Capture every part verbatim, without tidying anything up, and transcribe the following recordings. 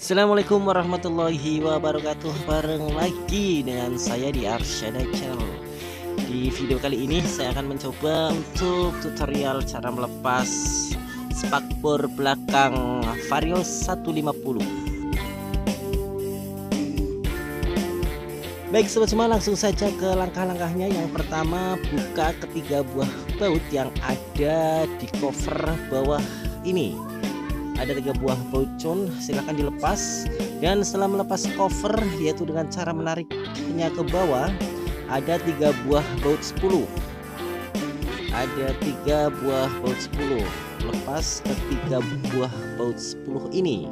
Assalamualaikum warahmatullahi wabarakatuh. Bareng lagi dengan saya di Arsyada Channel. Di video kali ini saya akan mencoba untuk tutorial cara melepas spakbor belakang Vario seratus lima puluh. Baik sobat semua, langsung saja ke langkah-langkahnya. Yang pertama, buka ketiga buah baut yang ada di cover bawah ini. Ada tiga buah baut con, silahkan dilepas. Dan setelah melepas cover, yaitu dengan cara menariknya ke bawah, ada tiga buah baut sepuluh. Ada tiga buah baut sepuluh. Lepas ketiga buah baut sepuluh ini.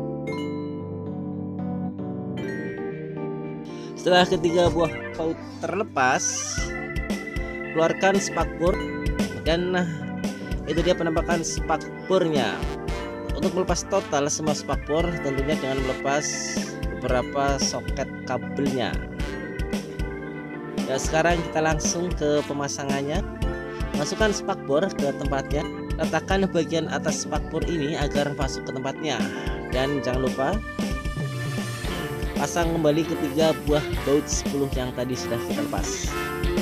Setelah ketiga buah baut terlepas, keluarkan spakbor, dan itu dia penampakan spakbornya. Untuk melepas total semua spakbor, tentunya dengan melepas beberapa soket kabelnya. Ya, sekarang kita langsung ke pemasangannya. Masukkan spakbor ke tempatnya. Letakkan bagian atas spakbor ini agar masuk ke tempatnya. Dan jangan lupa pasang kembali ketiga buah baut sepuluh yang tadi sudah kita lepas.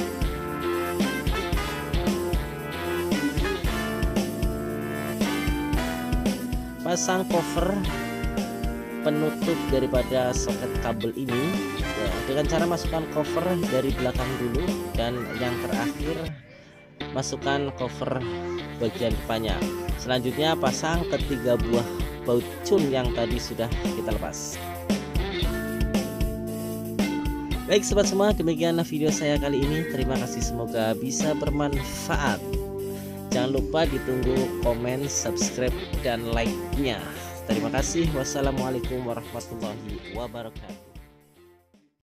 Pasang cover penutup daripada soket kabel ini ya, dengan cara masukkan cover dari belakang dulu, dan yang terakhir masukkan cover bagian depannya. Selanjutnya pasang ketiga buah baut cun yang tadi sudah kita lepas. Baik sobat semua, demikianlah video saya kali ini. Terima kasih, semoga bisa bermanfaat. Jangan lupa ditunggu komen, subscribe, dan like-nya. Terima kasih. Wassalamualaikum warahmatullahi wabarakatuh.